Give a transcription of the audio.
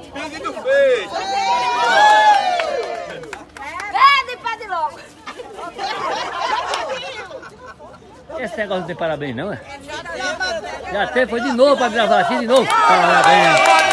Pedido feito. Pede logo. Esse negócio não tem parabéns não, é? Já teve, foi de novo pra gravar assim, de novo. Parabéns.